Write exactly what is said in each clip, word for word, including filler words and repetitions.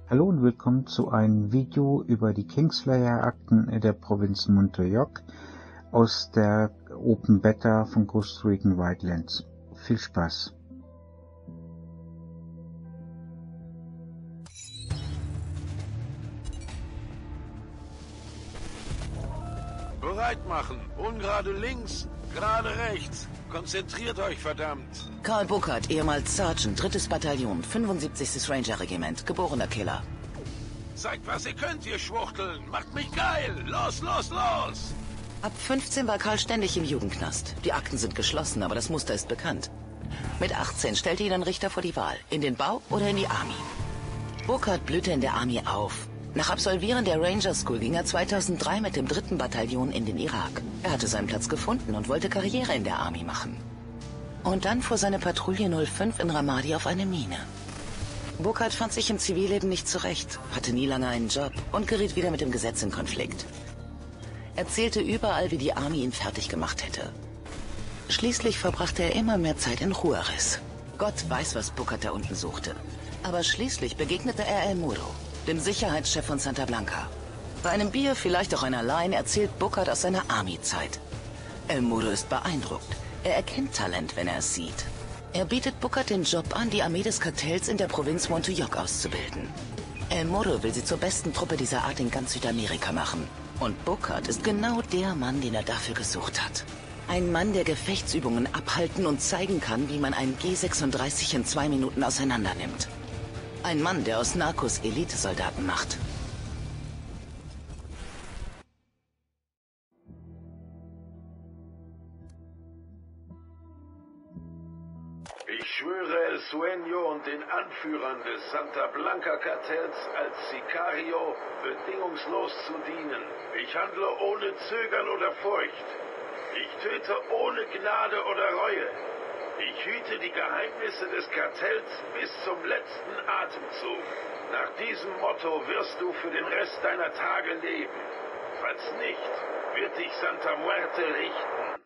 Hallo und willkommen zu einem Video über die Kingslayer-Akten in der Provinz Montauk aus der Open Beta von Ghost Recon Wildlands. Viel Spaß! Bereit machen. Ungerade links, gerade rechts. Konzentriert euch, verdammt. Karl Burkhardt, ehemals Sergeant, drittes Bataillon, fünfundsiebzigstes Ranger-Regiment, geborener Killer. Zeigt, was ihr könnt, ihr Schwuchteln. Macht mich geil. Los, los, los. Ab fünfzehn war Karl ständig im Jugendknast. Die Akten sind geschlossen, aber das Muster ist bekannt. Mit achtzehn stellte ihn ein Richter vor die Wahl. In den Bau oder in die Army. Burkhardt blühte in der Army auf. Nach Absolvieren der Ranger School ging er zweitausenddrei mit dem dritten Bataillon in den Irak. Er hatte seinen Platz gefunden und wollte Karriere in der Army machen. Und dann fuhr seine Patrouille null fünf in Ramadi auf eine Mine. Burkhardt fand sich im Zivilleben nicht zurecht, hatte nie lange einen Job und geriet wieder mit dem Gesetz in Konflikt. Er zählte überall, wie die Army ihn fertig gemacht hätte. Schließlich verbrachte er immer mehr Zeit in Juarez. Gott weiß, was Burkhardt da unten suchte. Aber schließlich begegnete er El Muro, dem Sicherheitschef von Santa Blanca. Bei einem Bier, vielleicht auch einer Line, erzählt Burkhardt aus seiner Army-Zeit. El Muro ist beeindruckt. Er erkennt Talent, wenn er es sieht. Er bietet Burkhardt den Job an, die Armee des Kartells in der Provinz Montauk auszubilden. El Muro will sie zur besten Truppe dieser Art in ganz Südamerika machen. Und Burkhardt ist genau der Mann, den er dafür gesucht hat. Ein Mann, der Gefechtsübungen abhalten und zeigen kann, wie man einen G sechsunddreißig in zwei Minuten auseinander nimmt. Ein Mann, der aus Narcos Elitesoldaten macht. Ich schwöre El Sueño und den Anführern des Santa Blanca-Kartells als Sicario bedingungslos zu dienen. Ich handle ohne Zögern oder Furcht. Ich töte ohne Gnade oder Reue. Ich hüte die Geheimnisse des Kartells bis zum letzten Atemzug. Nach diesem Motto wirst du für den Rest deiner Tage leben. Falls nicht, wird dich Santa Muerte richten.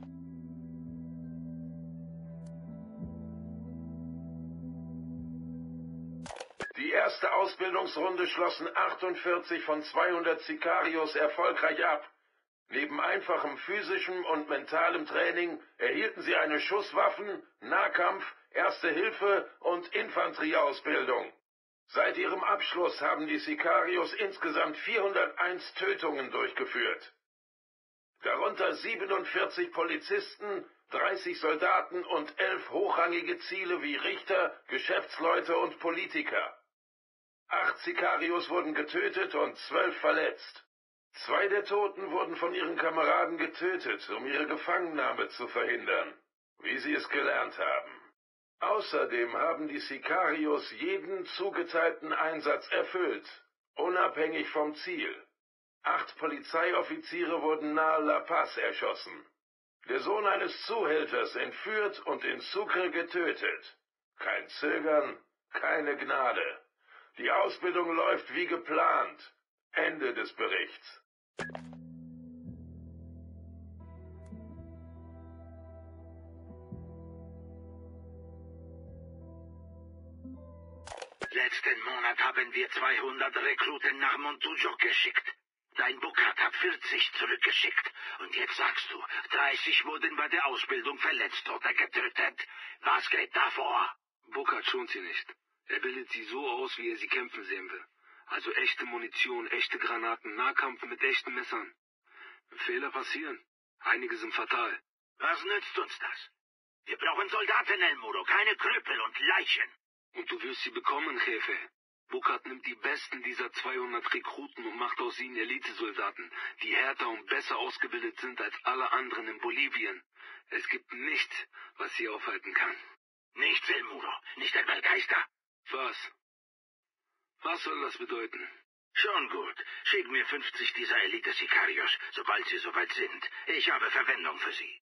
Die erste Ausbildungsrunde schlossen achtundvierzig von zweihundert Sicarios erfolgreich ab. Neben einfachem physischem und mentalem Training erhielten sie eine Schusswaffen-, Nahkampf-, Erste-Hilfe- und Infanterieausbildung. Seit ihrem Abschluss haben die Sicarios insgesamt vierhunderteins Tötungen durchgeführt. Darunter siebenundvierzig Polizisten, dreißig Soldaten und elf hochrangige Ziele wie Richter, Geschäftsleute und Politiker. Acht Sicarios wurden getötet und zwölf verletzt. Zwei der Toten wurden von ihren Kameraden getötet, um ihre Gefangennahme zu verhindern, wie sie es gelernt haben. Außerdem haben die Sicarios jeden zugeteilten Einsatz erfüllt, unabhängig vom Ziel. Acht Polizeioffiziere wurden nahe La Paz erschossen. Der Sohn eines Zuhälters entführt und in Sucre getötet. Kein Zögern, keine Gnade. Die Ausbildung läuft wie geplant. Ende des Berichts. Letzten Monat haben wir zweihundert Rekruten nach Montauk geschickt. Dein Burkhardt hat vierzig zurückgeschickt. Und jetzt sagst du, dreißig wurden bei der Ausbildung verletzt oder getötet. Was geht da vor? Burkhardt schont sie nicht. Er bildet sie so aus, wie er sie kämpfen sehen will. Also echte Munition, echte Granaten, Nahkampf mit echten Messern. Fehler passieren. Einige sind fatal. Was nützt uns das? Wir brauchen Soldaten, El Muro, keine Krüppel und Leichen. Und du wirst sie bekommen, Jefe. Burkhardt nimmt die besten dieser zweihundert Rekruten und macht aus ihnen Elitesoldaten, die härter und besser ausgebildet sind als alle anderen in Bolivien. Es gibt nichts, was sie aufhalten kann. Nichts, El Muro, nicht einmal Geister. Was? Was soll das bedeuten? Schon gut. Schick mir fünfzig dieser Elite-Sicarios, sobald sie soweit sind. Ich habe Verwendung für sie.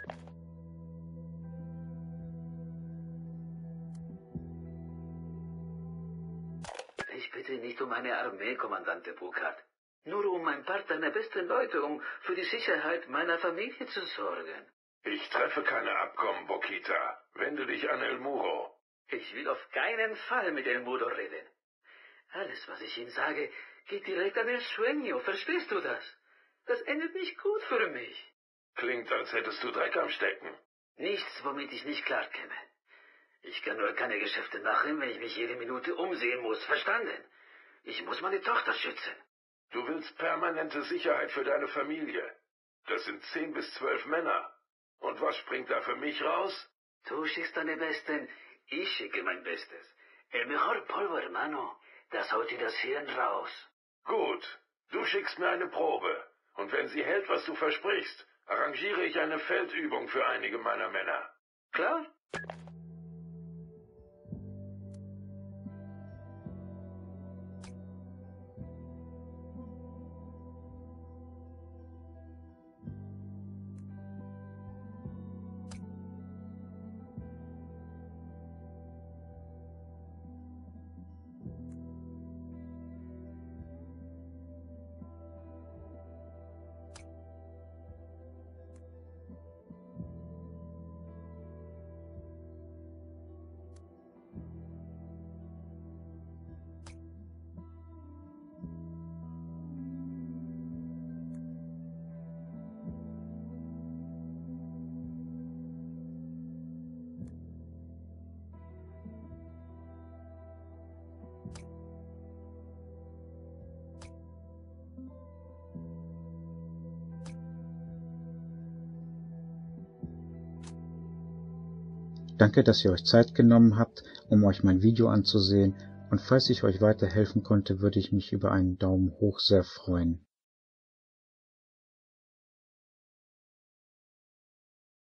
Ich bitte nicht um eine Armee, Kommandante Burkhardt. Nur um ein paar deiner besten Leute, um für die Sicherheit meiner Familie zu sorgen. Ich treffe keine Abkommen, Bokita. Wende dich an El Muro. Ich will auf keinen Fall mit El Muro reden. Alles, was ich Ihnen sage, geht direkt an El Sueño. Verstehst du das? Das endet nicht gut für mich. Klingt, als hättest du Dreck am Stecken. Nichts, womit ich nicht klarkäme. Ich kann nur keine Geschäfte machen, wenn ich mich jede Minute umsehen muss. Verstanden? Ich muss meine Tochter schützen. Du willst permanente Sicherheit für deine Familie. Das sind zehn bis zwölf Männer. Und was springt da für mich raus? Du schickst deine Besten, ich schicke mein Bestes. El mejor polvo, hermano. Das haut dir das Hirn raus. Gut, du schickst mir eine Probe. Und wenn sie hält, was du versprichst, arrangiere ich eine Feldübung für einige meiner Männer. Klar? Danke, dass ihr euch Zeit genommen habt, um euch mein Video anzusehen, und falls ich euch weiterhelfen konnte, würde ich mich über einen Daumen hoch sehr freuen.